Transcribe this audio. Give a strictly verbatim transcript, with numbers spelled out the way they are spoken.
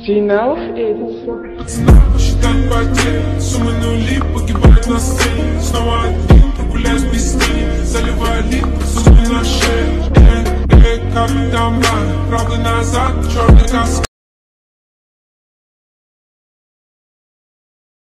G-Nove Edit. Считать потери, суммы нули погибают на сцене. Снова один, прогуляюсь без тени, заливая лик, суммы на шее. Эй, эй, как там, правда назад, черный каскад.